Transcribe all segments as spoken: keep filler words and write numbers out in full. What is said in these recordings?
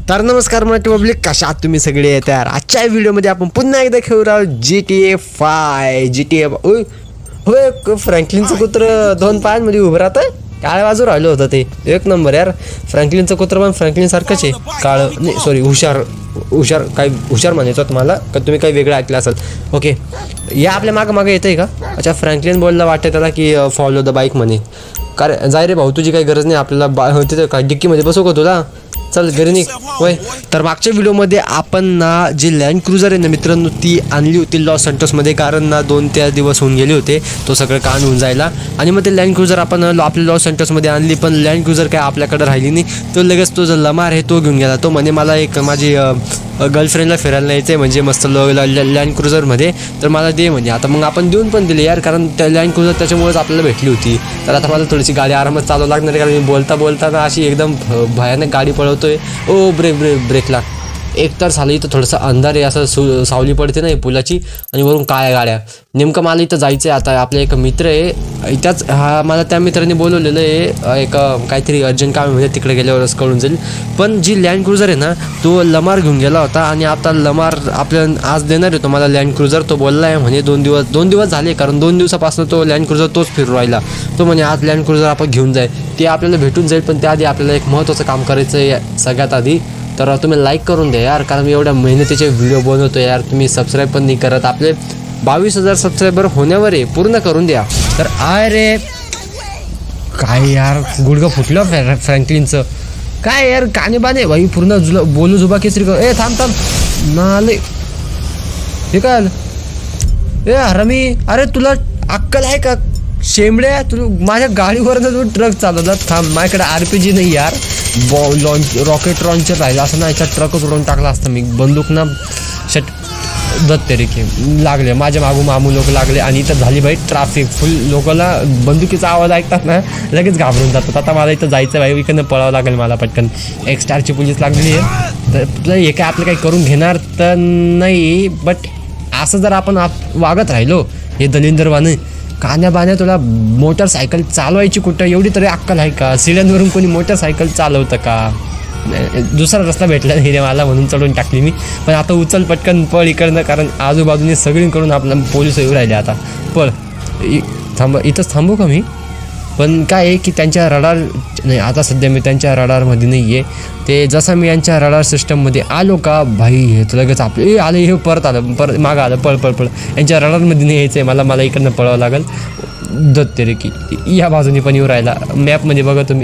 तर नमस्कार मराठी पब्लिक, कशा आहात तुम्ही सगळे? तर आजच्या व्हिडिओमध्ये आपण पुन्हा एकदा खेळू आहोत G T A five. G T A होय, फ्रँकलिनचं कुत्र दोन पायांमध्ये उभं राहतं, काळ्या बाजू राहिलं होतं ते एक नंबर यार. फ्रँकलिनचं कुत्र पण फ्रँकलिन सारखंच आहे, काळं नाही सॉरी हुशार हुशार काय हुशार म्हणायचं तुम्हाला का तुम्ही काही वेगळं ऐकलं असेल. ओके, या आपल्या मागं मागं येतं आहे का? अच्छा, फ्रँकलिन बोलला वाटतं त्याला की फॉलो द बाईक म्हणे. कारण जाय रे भाऊ, तुझी काही गरज नाही आपल्याला. बा तिथं काय डिक्कीमध्ये बसू का तुला? चल घरी निघ होय. तर मागच्या व्हिडिओमध्ये आपण ना जी लँड क्रुझर आहे ना मित्रांनो, ती आणली होती लॉस सॅन्टोसमध्ये. कारण ना दोन चार दिवस होऊन गेले होते तो सगळं कान होऊन जायला. आणि मग ते लँड क्रुझर आपण आपल्या लॉस सॅन्टोसमध्ये आणली, पण लँड क्रुझर काय आपल्याकडे राहिली नाही. तो लगेच तो जो लमार आहे तो घेऊन गेला. तो म्हणे मला एक माझी गर्लफ्रेंडला फिरायला न्यायचं आहे म्हणजे मस्त लँड क्रुझरमध्ये, तर मला दे म्हणजे. आता मग आपण देऊन पण दिले यार, कारण त्या लँड क्रुझर त्याच्यामुळेच आपल्याला भेटली होती. तर आता मला थोडीशी गाडी आरामात चालवावं लागणार आहे, कारण मी बोलता बोलताना अशी एकदम भयानक गाडी पळवतोय. ओ ब्रेक ब्रेक ब्रेक लाग. एक तर झालं इथं थोडंसं अंधार आहे, असं सु सावली पडते ना पुलाची, आणि वरून काळ्या गाड्या. नेमकं मला इथं जायचं आहे आता. आपला एक मित्र आहे त्याच, हा मला त्या मित्राने बोलवलेलं आहे एक काहीतरी अर्जंट काम म्हणजे तिकडे गेल्यावरच कळून जाईल. पण जी लँड क्रुझर आहे ना, तो लमार घेऊन गेला होता, आणि आता लमार आपल्याला आज देणार आहे तो मला लँड क्रुझर. तो बोलला आहे म्हणे दोन दिवस दोन दिवस झाले, कारण दोन दिवसापासून तो लँड क्रुझर तोच फिरू राहिला. तो म्हणे आज लँड क्रुझर आपण घेऊन जाईल, ते आपल्याला भेटून जाईल. पण त्याआधी आपल्याला एक महत्त्वाचं काम करायचं आहे सगळ्यात आधी. तर तुम्ही लाईक करून द्या यार, कारण मी एवढ्या मेहनतीचे व्हिडिओ बनवतो यार. तुम्ही सबस्क्राईब पण नाही करत. आपले बावीस हजार सबस्क्रायबर होण्यावर आहे, पूर्ण करून द्या. तर अरे काय यार, गुडघं फुटलं फ्रॅ फ्रँकलिनचं काय यार, काने बाने भाई पूर्ण जुला बोलू जुबा केसरी कर. ए थांब थांब नाले, हे काय ए हरामी, अरे तुला अक्कल आहे का शेंबड्या? तू माझ्या गाडीवरनं तू ट्रक चालवला. थांब, माझ्याकडे आर पी जी नाही यार, बॉ लॉन्च रॉकेट लॉन्चर राहिला असं ना, याचा ट्रकच उडवून टाकला असता मी. बंदूक ना शट दत्ते रे की लागले माझ्या मागू मामू लोक लागले, आणि इथं झाली बाई ट्रॅफिक फुल. लोकांना बंदुकीचा आवाज ऐकतात ना लगेच घाबरून जातात. आता मला इथं जायचं बाई, इकडनं पळावं लागेल मला पटकन. एक स्टारची पोलीस लागलेली आहे, तर तुला हे काय आपलं काही करून घेणार तर नाही. बट असं जर आपण आप वागत राहिलो हे दलिंदरवाने कान्या बाण्या, तुला मोटरसायकल चालवायची कुठं एवढी तरी अक्कल आहे का? सिलेंडरवरून कोणी मोटरसायकल चालवतं का? दुसरा रस्ता भेटला नाही रे मला, म्हणून चढून टाकली मी. पण आता उचल पटकन पळ इकडनं, कारण आजूबाजूने सगळीकडून आपला पोलीस येऊ राहिले. आता पळ, थांब इथंच थांबू का मी? पण काय आहे की त्यांच्या रडार नाही, आता सध्या मी त्यांच्या रडारमध्ये नाही आहे. ते जसं मी यांच्या रडार सिस्टममध्ये आलो का भाई, हे तर लगेच आपले आलं, हे परत आलं, परत मागं आलं, पळ पळ पळ. यांच्या रडारमध्ये नाही यायचं आहे मला, मला इकडनं पळावं लागेल. दत्ते रे की या बाजूने पण येऊ राहिला. मॅपमध्ये बघा तुम्ही,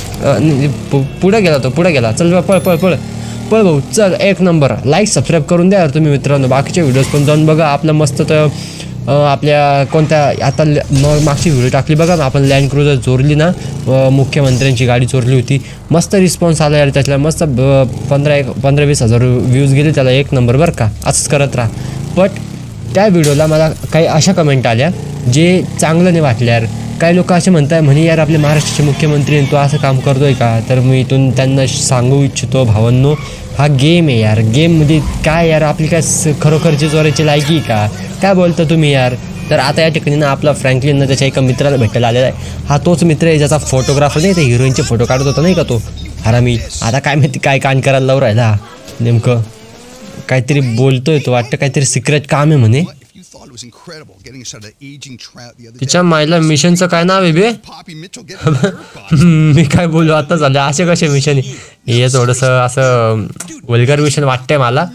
पुढं गेला तो, पुढं गेला. चल पळ पळ पळ पळ भाऊ, चल एक नंबर. लाईक सबस्क्राईब करून द्या तुम्ही मित्रांनो. बाकीचे व्हिडिओज पण जाऊन बघा. आपलं मस्त तर आपल्या कोणत्या आता मग मागची व्हिडिओ टाकली बघा, आपण लँड क्रुझर चोरली ना, मुख्यमंत्र्यांची गाडी चोरली होती. मस्त रिस्पॉन्स आला यार त्यातला, मस्त पंधरा एक पंधरा वीस हजार व्ह्यूज गेले त्याला. एक नंबर बरं का, असंच करत राहा. बट त्या व्हिडिओला मला काही अशा कमेंट आल्या जे चांगलं नाही वाटल्या यार. काही लोक असे म्हणतात म्हणे यार आपले महाराष्ट्राचे मुख्यमंत्री तो असं काम करतोय का? तर मी इथून त्यांना सांगू इच्छितो भावांनो, हा गेम आहे यार. गेममध्ये काय यार आपली काय खरोखरची चोरायची लायकी का? काय बोलता तुम्ही यार? तर आता या ठिकाणी ना आपला फ्रँकलिन त्याच्या एका मित्राला भेटायला आलेला आहे. हा तोच मित्र आहे ज्याचा फोटोग्राफर नाही, ते हिरोईनचे फोटो काढत होता नाही का तो हरामी. आता काय माहिती काय कान करायला लावून राहिला नेमकं, काहीतरी बोलतोय तो, वाटतं काहीतरी सिक्रेट काम आहे म्हणे. तिच्या मायला मिशनचं काय नाव आहे बे? मी काय बोलू आता झालं, असे कसे मिशन? हे थोडंसं असं वल्गर मिशन वाटतंय मला.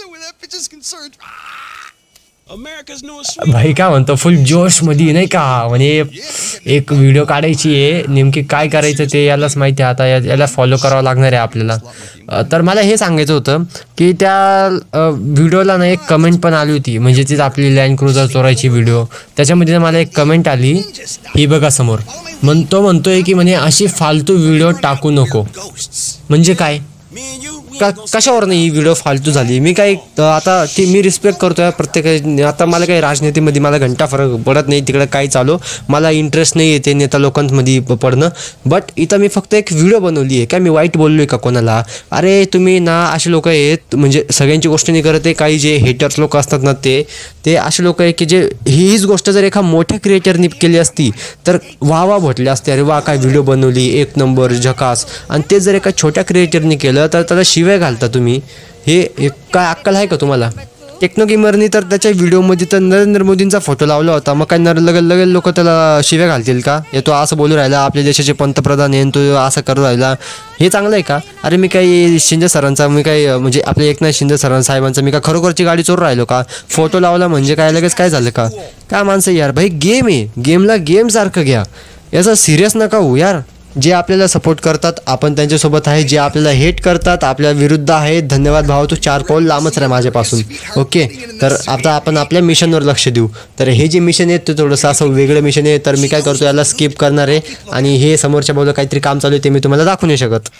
भाई काय म्हणतो, फुल जोश मध्ये नाही का, म्हणजे एक व्हिडिओ काढायची आहे. नेमकी काय करायचं ते यालाच माहिती आहे. आता याला फॉलो करावं लागणार आहे आपल्याला. तर मला हे सांगायचं होतं की त्या व्हिडिओला ना एक कमेंट पण आली होती, म्हणजे तीच आपली लँड क्रुझर चोरायची व्हिडिओ. त्याच्यामध्ये मला एक कमेंट आली, ही बघा समोर. म्हण तो म्हणतोय की म्हणे अशी फालतू व्हिडिओ टाकू नको. म्हणजे काय, का कशावर नाही ही व्हिडिओ फालतू झाली? मी काही आता ती मी रिस्पेक्ट करतोय प्रत्येक. आता मला काही राजनीतीमध्ये मला घंटा फरक पडत नाही, तिकडे काही चालू मला इंटरेस्ट नाही येते नेता लोकांमध्ये पडणं. बट इथं मी फक्त एक व्हिडिओ बनवली आहे. काय मी वाईट बोललोय का कोणाला? अरे तुम्ही ना असे लोक आहेत, म्हणजे सगळ्यांची गोष्ट नाही करत आहे, काही जे हेटर्स लोक असतात ना ते ते असे लोक आहे की जे हीच गोष्ट जर एका मोठ्या क्रिएटरनी केली असती तर वा वा म्हटले असते, अरे वा काय व्हिडिओ बनवली एक नंबर झकास. आणि ते जर एका छोट्या क्रिएटरनी केलं तर त्याला शिवाय शिव्या घालता तुम्ही, हे काय अक्कल आहे का तुम्हाला? टेक्नो गेमरनी तर त्याच्या व्हिडिओमध्ये तर नरेंद्र मोदींचा फोटो लावला होता, मग काय नर लगेच लगेच लोक त्याला शिव्या घालतील का? हे तो असं बोलू राहिला आपल्या देशाचे पंतप्रधान आहे, तो असं करू राहिला, हे चांगलं आहे का? अरे मी काही शिंदे सरांचा मी काही म्हणजे आपल्या एकनाथ शिंदे सरां साहेबांचा मी का खरोखरची गाडी चोरून राहिलो का? फोटो लावला म्हणजे काय लगेच काय झालं का? काय माणसं यार, भाई गेम आहे, गेमला गेमसारखं घ्या, याचा सिरियस नका हो यार. जे आपल्याला सपोर्ट करतात आपण त्यांच्यासोबत आहे, जे आपल्याला हेट करतात आपल्या विरुद्ध आहेत, धन्यवाद भाऊ, तू चार पाऊल लांबच राहा माझ्यापासून. ओके, तर आता आपण आपल्या मिशनवर लक्ष देऊ. तर हे जे मिशन आहे ते थोडंसं असं वेगळं मिशन आहे, तर मी काय करतो याला स्किप करणार आहे आणि हे समोरच्या बाजूला काहीतरी काम चालू आहे ते मी तुम्हाला दाखवू नाही शकत.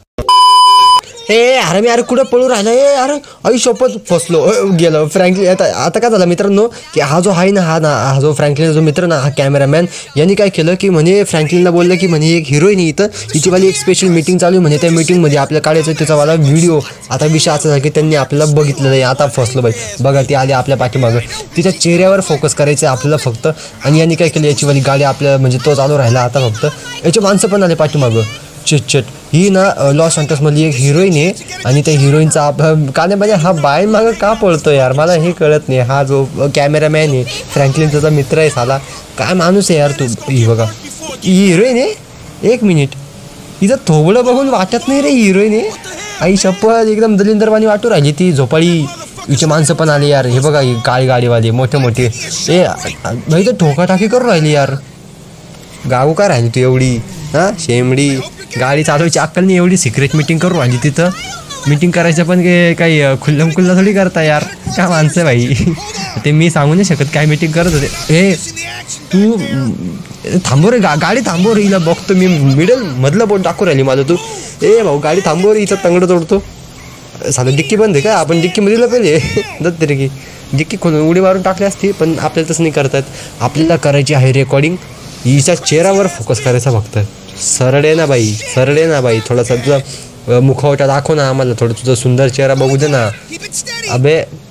ए अरे मी अरे कुठं पळू राहिला, ए अरे आई शपथ फसलो गेलो. फ्रँकलिन आता आता काय झालं मित्रांनो की हा जो आहे ना हा ना हा जो फ्रँकलिन जो मित्र ना हा कॅमेरामॅन यांनी काय केलं की म्हणे फ्रँकलिनला बोललं की म्हणे एक हिरोईन इथं हिचीवाली एक स्पेशल मीटिंग चालू आहे म्हणे, त्या मीटिंगमध्ये आपल्या काढायचं त्याचावाला व्हिडिओ. आता विषय असा झाला की त्यांनी आपल्याला बघितलं नाही, आता फसलो बाई. बघा ती आली आपल्या पाठीमागं, तिच्या चेहऱ्यावर फोकस करायचं आहे आपल्याला फक्त. आणि यांनी काय केलं याचीवाली गाडी आपल्या म्हणजे तो चालू राहिला आता फक्त. याचे माणसं पण आले पाठीमागं. चिटचिट ही ना लॉस एंजल्समधली एक हिरोईन आहे आणि त्या हिरोईनचा का नाही म्हणजे हा बाय मागं का पळतो यार मला हे कळत नाही. हा जो कॅमेरामॅन आहे फ्रँकलिनचा मित्र आहे साला, काय माणूस आहे यार तू. ही बघा ही हिरोईन आहे, एक मिनिट हिचं थोबडं बघून वाटत नाही रे हिरोईन आहे. आई शपथ एकदम दलिंदरवाणी वाटू राहिली ती झोपाळी. हिचे माणसं पण आली यार, हे बघा ही काळी गाडीवाली मोठे मोठे. ए भाई तर ठोकाटाकी करू राहिली यार, गाऊ काय राहिली तू एवढी हां शेमडी. गाडी चालवायची अक्कल नाही, एवढी सिक्रेट मीटिंग करू राहिली तिथं. मीटिंग करायचं पण काही खुल्लम खुल्ला थोडी करता यार, काय माणसं भाई. ते मी सांगू नाही शकत काय मीटिंग करत होते. हे तू थांबव रे, गा गाडी थांबव रे, हिला बघतो मी मिडल मधलं बोट टाकू राहिली माझं तू. ए भाऊ गाडी थांबव रे, हिचं तंगडं तोडतो. साधं डिक्की बंद आहे का? आपण डिक्कीमध्ये दिलं पाहिजे दत्त तरी की डिक्की खोलून उडी मारून टाकली असती, पण आपल्याला तसं नाही करतात. आपल्याला करायची आहे रेकॉर्डिंग, हिच्या चेहऱ्यावर फोकस करायचा फक्त. सरळे ना बाई, सरळे ना बाई, थोडासा तुझा मुखवटा दाखव ना आम्हाला, थोडं तुझा सुंदर चेहरा बघू दे ना. अबे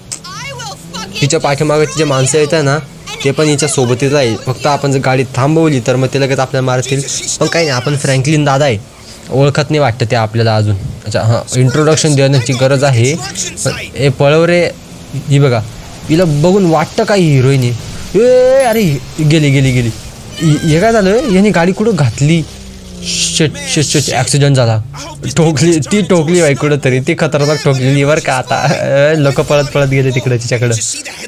तिच्या पाठीमागे तिचे माणसं येतात ना ते पण हिच्या सोबतीच आहे, फक्त आपण जर गाडी थांबवली तर मग ते लगेच आपल्याला मारतील. पण काही नाही, आपण फ्रँकलिन दादा आहे, ओळखत नाही वाटतं ते आपल्याला अजून. अच्छा हां इंट्रोडक्शन देण्याची गरज आहे. ए पळव रे, ही बघा हिला बघून वाटतं काय हिरोईन आहे. ए अरे गेली गेली गेली. हे काय झालं याने गाडी कुठं घातली. शिट शिट शिट ॲक्सिडेंट झाला, ठोकली ती ठोकली बाई कुठं तरी, ती खतरनाक ठोकलेली बरं का. आता लोक पळत पळत गेले तिकडे तिच्याकडं.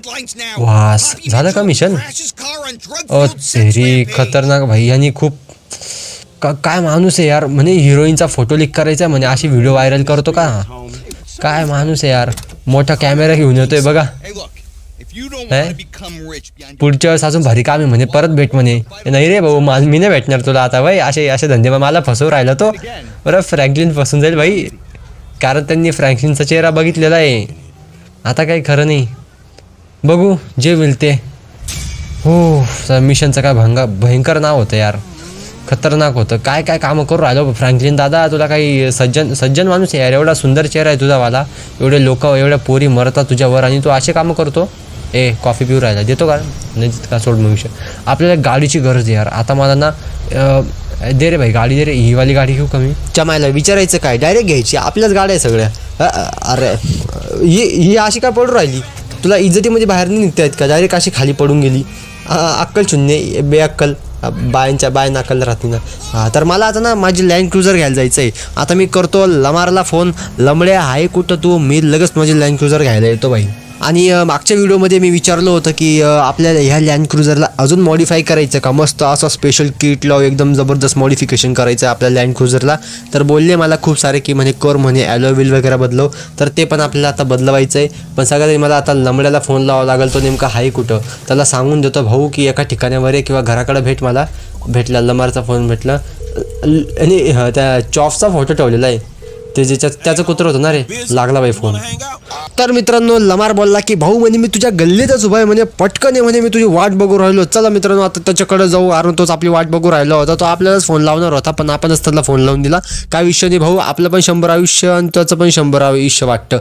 वास झालं का मिशन. ओ तेरी खतरनाक भाई, यांनी खूप का काय माणूस आहे यार. म्हणे हिरोईनचा फोटो लीक करायचा म्हणे, अशी व्हिडिओ व्हायरल करतो का? काय माणूस आहे यार, मोठा कॅमेरा घेऊन येतोय बघा. पुढच्या वेळेस अजून भारी काम आहे म्हणे, परत भेट म्हणे. नाही रे भाऊ मी नाही भेटणार तुला आता भाई, असे असे धंदे मला फसवू राहिला तो. बरं फ्रँकलिन फसून जाईल भाई, कारण त्यांनी फ्रँकलिनचा चेहरा बघितलेला आहे. आता काही खरं नाही, बघू जे होईल ते. हो मिशनचं काय भंगा भयंकर नाव होतं यार, खतरनाक होतं. काय काय कामं करू राहिलो फ्रँकलिन दादा, तुला काही सज्जन सज्जन माणूस आहे यार. एवढा सुंदर चेहरा आहे तुझावाला, एवढे लोक एवढ्या पोरी मरतात तुझ्यावर आणि तू असे कामं करतो. ए कॉफी पिऊ राहिला, देतो का? नाही का सोड मग विषय. आपल्याला गाडीची गरज आहे यार. आता मला ना दे रे भाई गाडी दे रे, ही वाली गाडी घेऊ कमी चमायला. विचारायचं काय, डायरेक्ट घ्यायची, आपल्याच गाड्या आहे सगळ्या. अरे ही ही अशी काय पडू राहिली, तुला इज्जतीमध्ये बाहेर नाही निघता येत का? डायरेक्ट अशी खाली पडून गेली. अक्कल शून्य, बेअक्कल बायांच्या बाय नाकल राहते ना. हां तर मला आता ना माझी लँड क्रुझर घ्यायला जायचं आहे. आता मी करतो लमारला फोन, लमड्या आहे कुठं तू, मी लगेच माझी लँड क्रुझर घ्यायला येतो बाई. आणि मागच्या व्हिडिओमध्ये मी विचारलं होतं की आपल्याला ह्या लँड क्रुझरला अजून मॉडिफाय करायचं का, मस्त असं स्पेशल किट लाव एकदम जबरदस्त मॉडिफिकेशन करायचं आहे आपल्या लँड क्रुझरला. तर बोलले मला खूप सारे की म्हणे कर म्हणे ॲलो व्हील वगैरे बदलव, तर ते पण आपल्याला आता बदलवायचं आहे. पण सगळ्यात मला आता लंबड्याला फोन लावावा लागेल, तो नेमका आहे कुठं. त्याला सांगून देतो भाऊ की एका ठिकाणावर आहे किंवा घराकडे भेट. मला भेटला लमारचा फोन भेटला आणि त्या चॉफचा फोटो ठेवलेला आहे, ते ज्याच्यात त्याचं कुत्र होतं ना रे, लागला बाई फोन. तर मित्रांनो लमार बोलला की भाऊ म्हणे मी तुझ्या गल्लीतच उभा आहे म्हणे, पटकन आहे म्हणे, मी तुझी वाट बघू राहिलो. चला मित्रांनो आता त्याच्याकडे जाऊ, कारण तोच आपली वाट बघू राहिला होता. तो आपल्यालाच फोन लावणार होता पण आपणच त्याला फोन लावून दिला. काय विषय नाही भाऊ, आपलं पण शंभर आयुष्य आणि त्याचं पण शंभर आयुष्य वाटतं.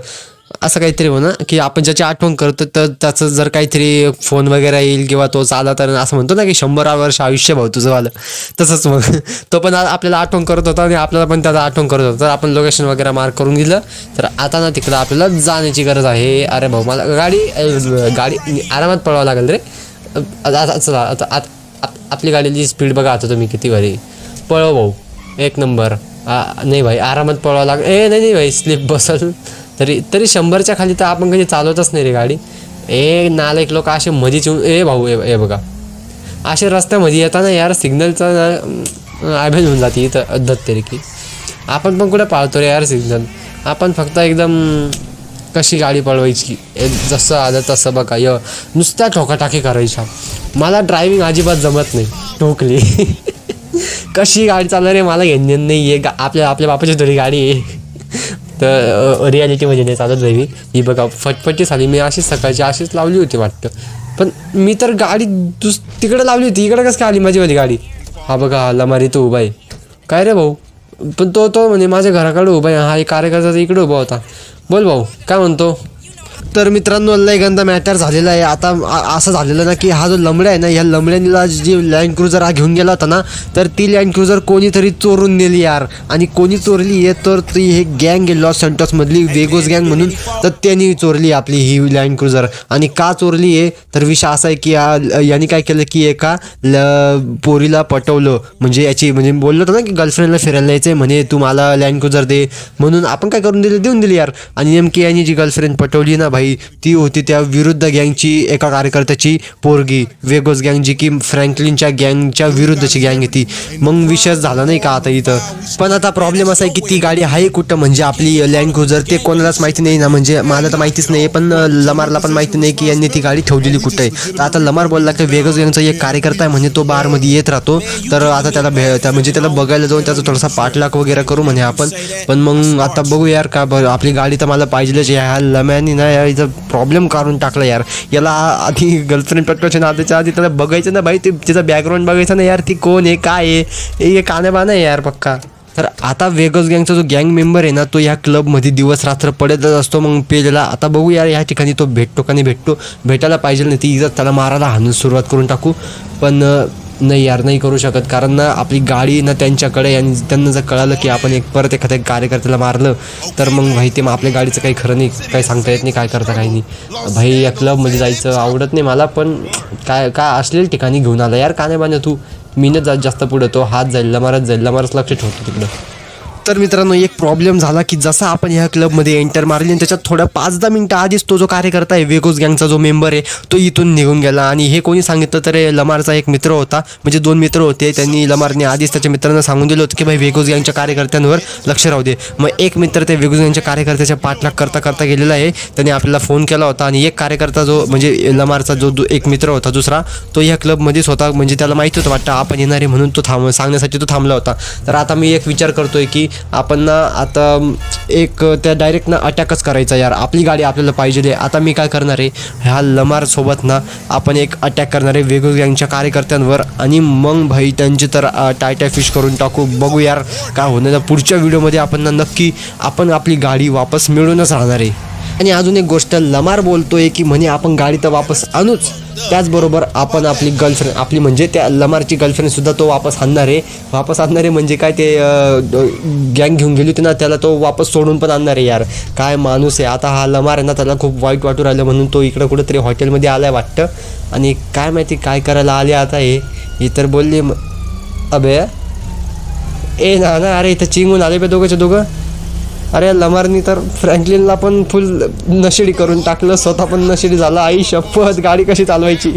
असं काहीतरी हो ना, की आपण ज्याची आठवण करतो तर त्याचं जर काहीतरी फोन वगैरे येईल किंवा तो चाला तर असं म्हणतो ना की शंभर वर्ष आयुष्य भाऊ तुझं वालं, तसंच मग तो पण आपल्याला आठवण करत होता आणि आपल्याला पण त्याला आठवण करत होता. तर आपण लोकेशन वगैरे मार्क करून दिलं. तर आता ना तिकडं आपल्याला जाण्याची गरज आहे. अरे भाऊ मला गाडी गाडी आरामात पळवावं लागेल रे. आता चला आता आपली गाडीची स्पीड बघा आता तुम्ही किती भारी पळव भाऊ, एक नंबर. नाही भाई आरामात पळवावं लागेल. ए नाही नाही भाई स्लिप बसल. तरी तरी शंभरच्या खाली तर आपण कधी चालवतच नाही रे गाडी. ए नालायक लोक असे मधीच येऊन ए भाऊ ए बघा असे रस्त्यामध्ये येताना यार सिग्नलचा आभेल होऊन जाते इथं अद्धत तरी की. आपण पण कुठे पाळतो रे यार सिग्नल. आपण फक्त एकदम कशी गाडी पळवायची जसं आलं तसं बघा य नुसत्या ठोकाटाकी करायच्या. मला ड्रायव्हिंग अजिबात जमत नाही. ठोकली कशी गाडी चालणार रे मला घेणं नाही आहे. आपल्या आपल्या बापाची थोडी गाडी आहे तर रियालिटीमध्ये नाही चालत जावी. ही बघा फटफटी झाली. मी अशीच सकाळची अशीच लावली होती वाटतं, पण मी तर गाडी दुस तिकडे लावली होती. इकडे कसं काय आली माझीवाली गाडी. हा बघा लमारी तो उभा आहे. काय रे भाऊ, पण तो तो म्हणजे माझ्या घराकडे उभा आहे. हा एक कार्यकर्ता तर इकडे उभा होता. बोल भाऊ काय म्हणतो. तर मित्रांनो लय गंदा मॅटर झालेला आहे. आता असं झालेलं ना की हा जो लंबडा आहे ना, ह्या लंबड्याला जी लँड क्रुझर हा घेऊन गेला होता ना, तर ती लँड क्रुझर कोणीतरी चोरून नेली यार. आणि कोणी चोरली आहे तर ती हे गँग आहे लॉस सॅन्टोसमधली वेगोस गँग म्हणून. तर त्यांनी चोरली आपली ही लँड क्रुझर. आणि का चोरली आहे तर विषय असा आहे की यांनी काय केलं की एका ल पोरीला पटवलं. म्हणजे याची म्हणजे बोललो होतं ना की गर्लफ्रेंडला फिरायला यायचं आहे म्हणे, तू मला लँड क्रुझर दे म्हणून. आपण काय करून दिलं, देऊन दिली यार. आणि नेमकी यांनी जी गर्लफ्रेंड पटवली ना भाई ती होती त्या विरुद्ध गँगची एका कार्यकर्त्याची पोरगी. वेगोस गँग जी की फ्रँकलिनच्या गँगच्या विरुद्धची गँग आहे ती. मग विषय झाला नाही का आता इथं. पण आता प्रॉब्लेम असा आहे की ती गाडी आहे कुठं म्हणजे आपली लँड क्रुझर ते कोणालाच माहिती नाही ना. म्हणजे मला तर माहितीच नाही, पण लमारला पण माहिती नाही की यांनी ती गाडी ठेवलेली कुठं आहे. तर आता लमार बोलला की वेगोस गँगचा एक कार्यकर्ता आहे म्हणजे तो बारमध्ये येत राहतो. तर आता त्याला भे त्या म्हणजे त्याला बघायला जाऊन त्याचा थोडासा पाठलाग वगैरे करू म्हणे आपण. पण मग आता बघू यार का आपली गाडी तर मला पाहिजेच. ह्या लम्यानी ना यार इथं प्रॉब्लेम काढून टाकला यार. याला आधी गर्लफ्रेंड पटवायच्या ना त्याच्या आधी त्याला बघायचं ना भाई, ते तिचा बॅकग्राऊंड बघायचं ना यार, ती कोण आहे काय आहे हे कानेबाना आहे यार पक्का. तर आता वेगोस गँगचा जो गँग मेंबर आहे ना तो ह्या क्लबमध्ये दिवस रात्र पडतच असतो. मग पेजला आता बघू यार ह्या ठिकाणी तो भेटतो का नाही भेटतो. भेटायला पाहिजे नाही ती इज्जत त्याला मारायला हाणून सुरुवात करून टाकू. पण नाही यार नाही करू शकत, कारण ना आपली गाडी ना त्यांच्याकडे. आणि त्यांना जर कळालं की आपण एक परत एखाद्या कार्यकर्त्याला मारलं तर मग भाई ते मग आपल्या गाडीचं काही खरं नाही, काही सांगता येत नाही काय करता काही नाही. भाई या क्लबमध्ये जायचं आवडत नाही मला, पण काय काय असलेल्या ठिकाणी घेऊन आला यार काने बाने तू. मीनच जात जास्त पुढं, तो हात जाईल लमारच जाईल लमारच लक्ष ठेवतो तिकडं. तर मित्रांनो एक प्रॉब्लेम झाला की जसा आपण ह्या क्लबमध्ये एंटर मारली आणि त्याच्यात थोड्या पाच दहा मिनटं आधीच तो जो कार्यकर्ता आहे वेगोस गँगचा जो मेंबर आहे तो इथून निघून गेला. आणि हे कोणी सांगितलं तर लमारचा एक मित्र होता, म्हणजे दोन मित्र होते. त्यांनी लमारने आधीच त्याच्या मित्रांना सांगून दिलं होतं की भाई वेगोस गँगच्या कार्यकर्त्यांवर लक्ष राहू दे. मग एक मित्र त्या वेगोस गँगच्या कार्यकर्त्याच्या पाठलाग करता करता गेलेला आहे. त्याने आपल्याला फोन केला होता. आणि एक कार्यकर्ता जो म्हणजे लमारचा जो एक मित्र होता दुसरा तो ह्या क्लबमध्येच होता. म्हणजे त्याला माहिती होतं वाटतं आपण येणार आहे म्हणून तो थांब सांगण्यासाठी तो थांबला होता. तर आता मी एक विचार करतोय की आपण ना आता एक त्या डायरेक्ट ना अटॅकच करायचा यार. आपली गाडी आपल्याला पाहिजे. आता मी काय करणार आहे ह्या लमारसोबत ना आपण एक अटॅक करणार आहे वेगोस गँगच्या कार्यकर्त्यांवर. आणि मग भाई त्यांची तर टायटाय फिश करून टाकू. बघू यार काय होणार. पुढच्या व्हिडिओमध्ये आपण ना नक्की आपण आपली गाडी वापस मिळवूनच राहणार आहे. आणि अजून एक गोष्ट लमार बोलतोय की म्हणे आपण गाडी तर वापस आणूच, त्याचबरोबर आपण आपली गर्लफ्रेंड आपली म्हणजे त्या लमारची गर्लफ्रेंडसुद्धा तो वापस आणणार आहे. वापस आणणार आहे म्हणजे काय ते गँग घेऊन गेली होती ना त्याला तो वापस सोडून पण आणणार आहे यार. काय माणूस आहे. आता हा लमार आहे ना त्याला खूप वाईट वाटू राहिलं म्हणून तो इकडं कुठंतरी हॉटेलमध्ये आलाय वाटतं. आणि काय माहिती काय करायला आले आता हे. ही तर बोलली अबे ए ना ना अरे इथं चिंगून आले बे दोघंच्या दोघं. अरे लमारनी तर फ्रँकलिनला पण फुल नशेडी करून टाकलं, स्वतः पण नशेडी झाला. आई शपथ गाडी कशी चालवायची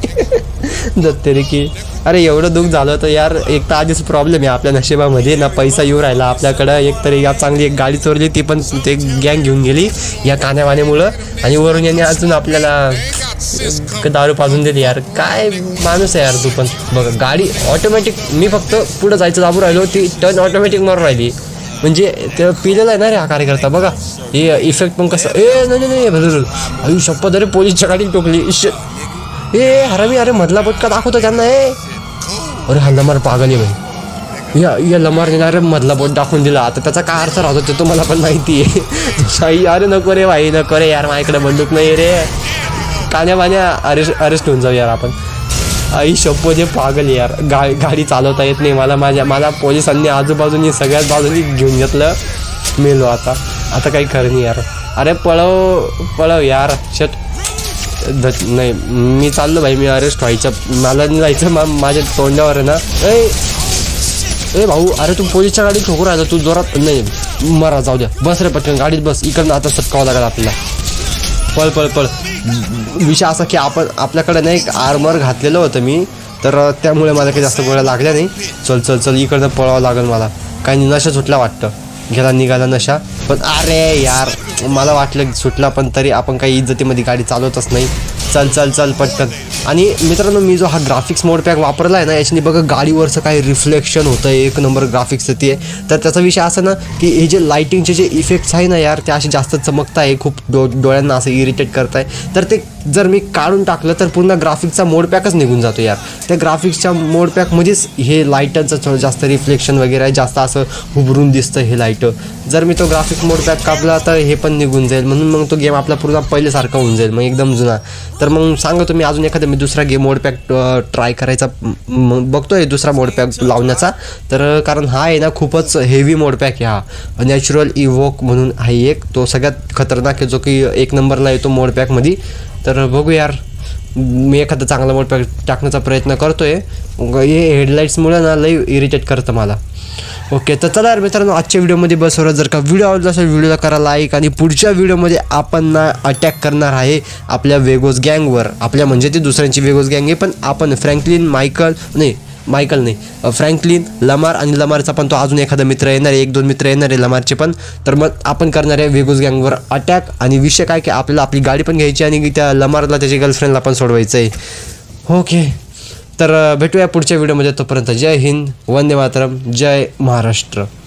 दत्ते रे की. अरे एवढं दुःख झालं तर यार. एक तर आधीच प्रॉब्लेम आहे आपल्या नशिबामध्ये ना पैसा येऊ राहिला आपल्याकडं. एक तरी या चांगली एक गाडी चोरली ती पण ते गँग घेऊन गेली या कान्यावाण्यामुळं. आणि वरून याने अजून आपल्याला दारू पाजून दिली यार. काय माणूस आहे यार तू पण. बघ गाडी ऑटोमॅटिक मी फक्त पुढं जायचं दाबू राहिलो ती टर्न ऑटोमॅटिक मारून राहिली. म्हणजे ते पिलेला आहे ना रे हा कार्यकर्ता. बघा हे इफेक्ट पण कसं. ए नाही नाही बरोबर आई शपथ अरे पोलीसच्या गाडी टोकली. ए हरामी अरे मधला पटका दाखवतो त्यांना. ए अरे हा लमार पागल आहे भाई. या या लमारने अरे मधला बोट दाखवून दिला. आता त्याचा काय अर्थ राहतो ते तुम्हाला पण माहिती आहे. साई अरे नको रे भाई नको रे यार, माझ्याकडे बंदूक नाही रे. कान्या पाण्या अरेस्ट अरेस्ट होऊन जाऊ यार आपण. आई शप्पो जे पागल यार, गा गाडी चालवता येत नाही मला. माझ्या मला पोलिसांनी आजूबाजूनी सगळ्याच बाजूनी घेऊन घेतलं. मेलो आता आता काही खरं नाही यार. अरे पळव पळव यार. शट धत नाही मी चाललो भाई, मी अरेस्ट व्हायचं मला नाही जायचं. मा माझ्या तोंडावर आहे ना. ए ए भाऊ अरे तू पोलीसच्या गाडीत ठोकू राहिला तू जोरात. नाही मरा जाऊ द्या, बस रे पटकन गाडीत बस. इकडनं आता सटकावं लागेल आपल्याला. पळ पळ पळ. विषय असा की आपण आपल्याकडे नाही एक आर्मर घातलेलं होतं मी, तर त्यामुळे मला काही जास्त गोळ्या लागल्या नाही. चल चल चल इकडनं पळावं लागेल मला. काही नशा सुटला वाटतं, गेला निघाला नशा. पण अरे यार मला वाटलं सुटला, पण तरी आपण काही इज्जतीमध्ये गाडी चालवतच नाही. चल चल चल पटकन. आणि मित्रांनो मी जो हा ग्राफिक्स मोड पॅक वापरला आहे ना, याच्याने बघा गाडीवरचं काही रिफ्लेक्शन होतं, एक नंबर ग्राफिक्स ते. तर त्याचा विषय असा ना की हे जे लाईटिंगचे जे इफेक्ट्स आहे ना यार, ते असे जास्त चमकत आहे, खूप डो डोळ्यांना असं इरिटेट करत आहे. तर ते जर मी काढून टाकलं तर पूर्ण ग्राफिक्सचा मोड पॅकच निघून जातो यार. त्या ग्राफिक्सच्या मोड पॅकमध्येच हे लाईटांचं थोडं जास्त रिफ्लेक्शन वगैरे आहे, जास्त असं उभरून दिसतं हे लाईट. जर मी तो ग्राफिक्स मोड पॅक कापला तर हे पण निघून जाईल, म्हणून मग तो गेम आपला पूर्ण पहिल्यासारखा होऊन जाईल, मग एकदम जुना. तर मग सांगा तुम्ही अजून एखादा मी दुसरा गेम मोड पॅक ट्राय करायचा बघतोय, दुसरा मोड पॅक लावण्याचा. तर कारण हा आहे ना खूपच हेवी मोड पॅक आहे हा. नॅचरल इव्होक म्हणून आहे एक, तो सगळ्यात खतरनाक आहे, जो की एक नंबरला येतो मोड पॅकमध्ये. तर बघू यार मी एखादा चांगला मोड पॅक टाकण्याचा प्रयत्न करतोय. हे हेडलाईट्समुळे ना लई इरिटेट करतं मला. ओके तर चला यार मित्रांनो आजच्या व्हिडिओमध्ये बस होतं. जर का व्हिडिओ आवडला असेल व्हिडिओला करा लाईक. आणि पुढच्या व्हिडिओमध्ये आपण ना अटॅक करणार आहे आपल्या वेगोज गँगवर. आपल्या म्हणजे ती दुसऱ्यांची वेगोज गँग आहे, पण आपण फ्रँकलिन मायकल नाही मायकल नाही फ्रँकलिन लमार आणि लमारचा पण तो अजून एखादा मित्र येणार आहे, एक दोन मित्र येणार आहे लमारचे पण. तर मग आपण करणार आहे वेगोज गँगवर अटॅक. आणि विषय काय की आपल्याला आपली गाडी पण घ्यायची आणि त्या लमारला त्याच्या गर्लफ्रेंडला पण सोडवायचं आहे. ओके तर भेटूया पुढच्या व्हिडिओमध्ये. तोपर्यंत जय हिंद, वंदे मातरम, जय महाराष्ट्र.